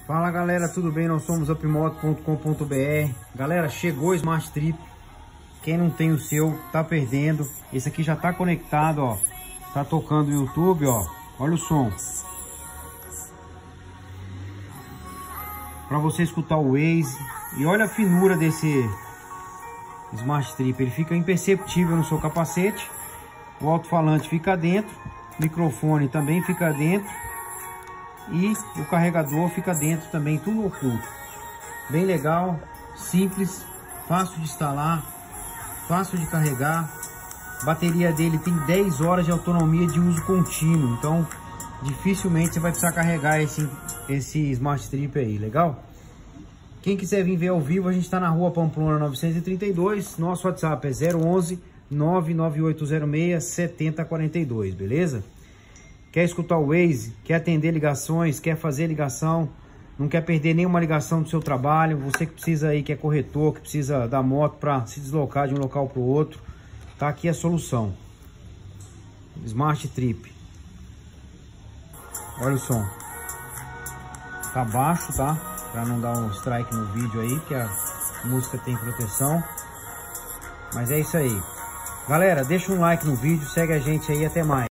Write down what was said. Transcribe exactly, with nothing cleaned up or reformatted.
Fala galera, tudo bem? Nós somos upmoto ponto com ponto br. Galera, chegou o Smart Trip. Quem não tem o seu, tá perdendo. Esse aqui já tá conectado, ó. Tá tocando no YouTube, ó. Olha o som. Pra você escutar o Waze. E olha a finura desse Smart Trip. Ele fica imperceptível no seu capacete. O alto-falante fica dentro. O microfone também fica dentro. E o carregador fica dentro também, tudo oculto. Bem legal, simples, fácil de instalar, fácil de carregar. A bateria dele tem dez horas de autonomia de uso contínuo, então dificilmente você vai precisar carregar esse, esse Smart Trip aí, legal? Quem quiser vir ver ao vivo, a gente está na rua Pamplona novecentos e trinta e dois, nosso WhatsApp é zero onze, nove nove oito zero seis, sete zero quatro dois, beleza? Quer escutar o Waze, quer atender ligações, quer fazer ligação, não quer perder nenhuma ligação do seu trabalho, você que precisa aí, que é corretor, que precisa da moto para se deslocar de um local para o outro, tá aqui a solução. Smart Trip. Olha o som. Tá baixo, tá? Para não dar um strike no vídeo aí, que a música tem proteção. Mas é isso aí. Galera, deixa um like no vídeo, segue a gente aí, até mais.